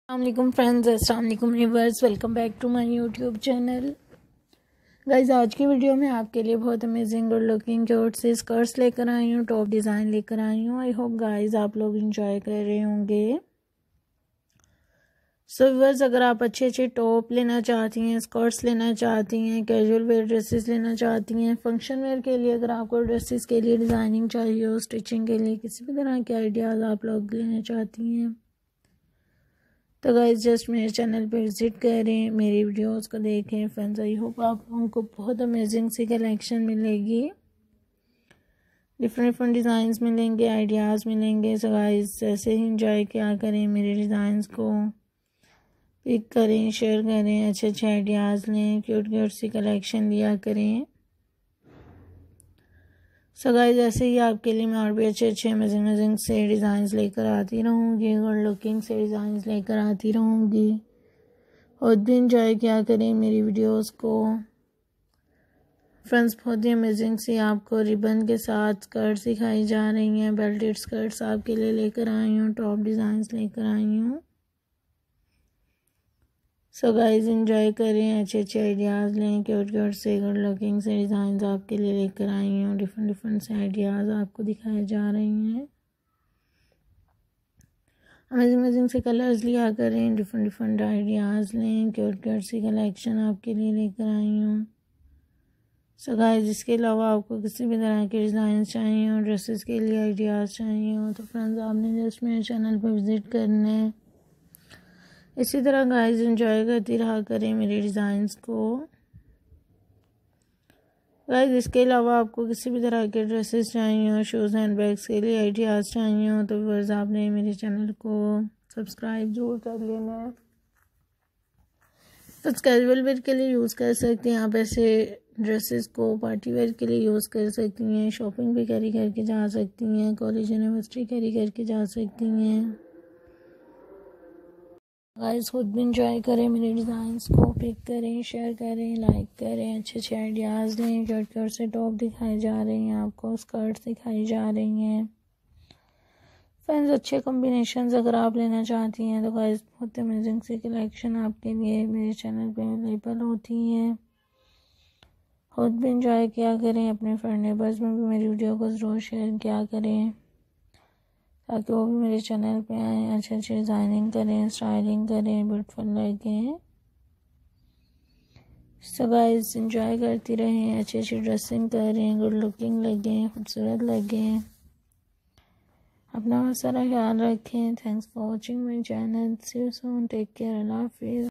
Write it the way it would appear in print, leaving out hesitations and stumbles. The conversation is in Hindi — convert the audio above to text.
अस्सलाम फ्रेंड्स, अस्सलाम वालेकुम viewers, welcome back to my YouTube channel. Guys आज की वीडियो में आपके लिए बहुत अमेजिंग और लुकिंग क्यूट से स्कर्ट्स लेकर आई हूँ, टॉप डिज़ाइन लेकर आई हूँ। आई होप गाइज आप लोग इंजॉय कर रहे होंगे। सो व्यूअर्स, अगर आप अच्छे अच्छे टॉप लेना चाहती हैं, स्कर्ट्स लेना चाहती हैं, कैजुअल वेयर ड्रेसेस लेना चाहती हैं, फंक्शन वेयर के लिए अगर आपको ड्रेसेस के लिए डिज़ाइनिंग चाहिए हो, स्टिचिंग के लिए किसी भी तरह के आइडियाज़ आप लोग लेना चाहती हैं, तो गाइस जस्ट मेरे चैनल पे विज़िट करें, मेरी वीडियोस को देखें। फ्रेंड्स आई होप आप लोगों को बहुत अमेजिंग सी कलेक्शन मिलेगी, डिफरेंट डिज़ाइंस मिलेंगे, आइडियाज़ मिलेंगे। सो गाइस ऐसे ही इंजॉय क्या करें, मेरे डिज़ाइंस को पिक करें, शेयर करें, अच्छे अच्छे आइडियाज़ लें, क्यूट क्यूट सी कलेक्शन लिया करें। सो गाइस ऐसे ही आपके लिए मैं और भी अच्छे अच्छे अमेजिंग से डिज़ाइंस लेकर आती रहूँगी, गुड लुकिंग से डिज़ाइंस लेकर आती रहूँगी। और भी इंजॉय क्या करें मेरी वीडियोस को। फ्रेंड्स बहुत ही अमेजिंग सी आपको रिबन के साथ स्कर्ट्स दिखाई जा रही हैं, बेल्टेड स्कर्ट्स आपके लिए लेकर आई हूँ, टॉप डिज़ाइंस लेकर आई हूँ। सो गाइस एंजॉय करें, अच्छे अच्छे आइडियाज़ लें, क्यूट क्यूट से गुड लुकिंग से डिज़ाइंस आपके लिए लेकर आई हूँ। डिफरेंट से आइडियाज़ आपको दिखाए जा रही हैं, अमेजिंग से कलर्स लिया करें, डिफरेंट आइडियाज़ लें, क्यूट क्यूट सी कलेक्शन आपके लिए लेकर आई हूँ। सो गाइस इसके अलावा आपको किसी भी तरह के डिज़ाइन चाहिए हो, ड्रेसेस के लिए आइडियाज़ चाहिए हो, तो फ्रेंड्स आपने जस्ट मेरे चैनल पर विज़िट करना है। इसी तरह गाइस एंजॉय करती रहा करें मेरे डिज़ाइंस को। गाइस इसके अलावा आपको किसी भी तरह के ड्रेसेस चाहिए हो, शूज़ एंड बैग्स के लिए आइडियाज़ चाहिए हो, तो व्यूअर्स आपने मेरे चैनल को सब्सक्राइब जरूर कर लेना है। तो कैजुअल वेयर के लिए यूज़ कर सकते हैं आप ऐसे ड्रेसेस को, पार्टी वेयर के लिए यूज़ कर सकती हैं, शॉपिंग भी कैरी करके जा सकती हैं, कॉलेज यूनिवर्सिटी कैरी करके जा सकती हैं। गाइस खुद भी इंजॉय करें, मेरे डिज़ाइंस को पिक करें, शेयर करें, लाइक करें, अच्छे अच्छे आइडियाज़ लें। क्यूट क्यूट से टॉप दिखाई जा रही हैं आपको, स्कर्ट्स दिखाई जा रही हैं। फ्रेंड्स अच्छे कॉम्बिनेशंस अगर आप लेना चाहती हैं तो गाइस बहुत अमेजिंग सी कलेक्शन आपके लिए मेरे चैनल पे अवेलेबल होती हैं। खुद भी इंजॉय किया करें, अपने फ्रेंड नेबर्स में भी मेरी वीडियो को ज़रूर शेयर किया करें ताकि वो भी मेरे चैनल पे आएँ, अच्छे अच्छे डिज़ाइनिंग करें, स्टाइलिंग करें, ब्यूटीफुल लगें। सो गाइस एंजॉय करती रहें, अच्छी अच्छी ड्रेसिंग करें, गुड लुकिंग लगें, खूबसूरत लगें। अपना बहुत सारा ख्याल रखें। Thanks for watching my channel. See you soon, take care, अल्लाह हाफिज़।